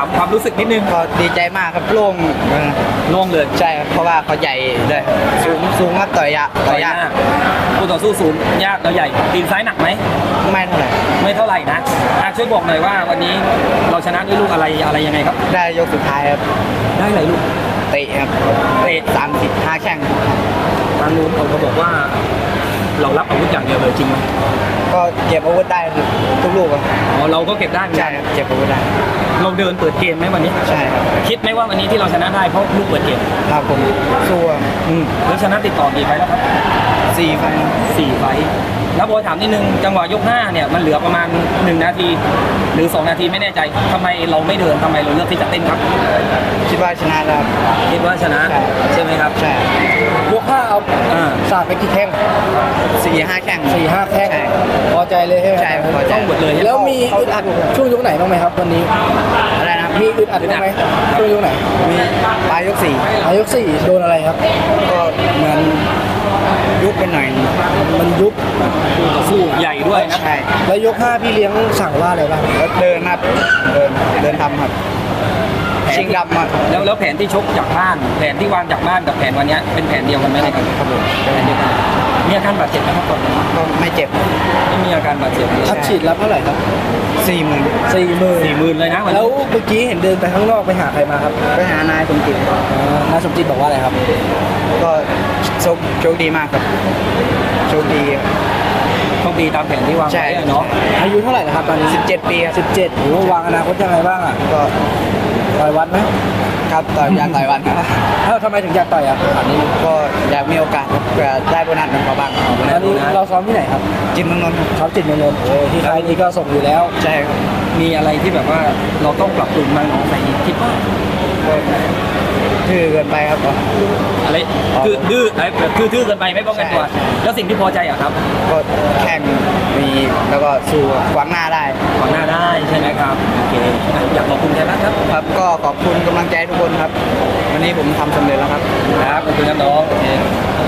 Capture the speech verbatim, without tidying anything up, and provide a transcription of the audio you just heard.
ความรู้สึกนิดนึงก็ดีใจมากครับโล่งโล่งเลยใช่เพราะว่าเขาใหญ่เลยสูงสูงมากต่อยยะต่อยยากคู่ต่อสู้สูงยากแล้วใหญ่ตีนซ้ายหนักไหมไม่เท่าไหร่ไม่เท่าไหร่นะช่วยบอกหน่อยว่าวันนี้เราชนะด้วยลูกอะไรอะไรยังไงครับได้ยกสุดท้ายครับได้อะไรลูกเตะครับเตะสามสิบห้าแข้งทางนู้นเขาก็บอกว่าเรารับอาวุธอย่างเดียวเลยจริงไหมก็เก็บอาวุธได้ทุกลูกอ๋อเราก็เก็บได้ใช่เก็บอาวุธได้เราเดินเปิดเกมไหมวันนี้ใช่คิดไหมว่าวันนี้ที่เราชนะได้เพราะลูกเปิดเกมครับผมสู้อืมแล้วชนะติดต่อกี่ไฟแล้วครับสี่ไฟสี่ไฟแล้วบอยถามนิดนึงจังหวะยกห้าเนี่ยมันเหลือประมาณหนึ่งนาทีหรือสองนาทีไม่แน่ใจทำไมเราไม่เดินทำไมเราเลือกที่จะเต้นครับคิดว่าชนะแล้วคิดว่าชนะใช่ไหมครับใช่ยกห้าเอาสาดไปกี่แข้งสี่ห้าแข้งสี่ห้าแข้งพอใจเลยใช่ไหมใช่พอใจหมดเลยแล้วมีอึดอัดช่วงยกไหนบ้างไหมครับวันนี้อะไรนะมีอึดอัดบ้างไหมช่วงยกไหนมีปลายยกสี่ปลายยกสี่โดนอะไรครับก็เหมือนยุบไปหน่อยมันยุบต่อสู้ใหญ่ด้วยนะใช่แล้วยกห้าพี่เลี้ยงสั่งว่าอะไรบ้างเดินครับเดินเดินทำครับชิงดำมาแล้วแล้วแผนที่ชกจากบ้านแผนที่วางจากบ้านกับแผนวันนี้เป็นแผนเดียวกันไหมครับครับผมแผนเดียวกันมีอาการบาดเจ็บไหมครับก่อนก็ไม่เจ็บไม่มีอาการบาดเจ็บทับฉีดรับเท่าไหร่ครับสี่หมื่นสี่หมื่นสี่หมื่นเลยนะแล้วเมื่อกี้เห็นเดินไปข้างนอกไปหาใครมาครับไปหานายสมจิตนายสมจิตบอกว่าอะไรครับก็โชคโชคดีมากครับโชคดีโชคดีตามแผนที่วางไว้เนาะอายุเท่าไหร่นะครับตอนนี้สิบเจ็ดปีสิบเจ็ดโอ้วางอนาคตยังไงบ้างอ่ะก็ต่อยวัดไหมครับต่อยอยากต่อยวันครับถ้าทำไมถึงอยากต่อยอ่ะอันนี้ก็อยากมีโอกาสเพื่อได้โบนัสเป็นเขาบ้างตอนนี้เราซ้อมที่ไหนครับจิตเมืองนนท์ครับจิตเมืองนนท์โอ้ที่ค่ายนี้ก็ส่งอยู่แล้วใช่ครับมีอะไรที่แบบว่าเราต้องปรับปรุงบ้างน้องใส่คิดว่าดื้อเกินไปครับอะไรคือดื้ออะไรคือดื้อเกินไปไม่ป้องกันตัวแล้วสิ่งที่พอใจอะครับก็แข่งมีแล้วก็สู้ขวางหน้าได้ขวางหน้าได้ใช่ไหมครับโอเคอยากขอบคุณใครบ้างครับครับก็ขอบคุณกำลังใจทุกคนครับวันนี้ผมทำสำเร็จแล้วครับครับขอบคุณครับน้อง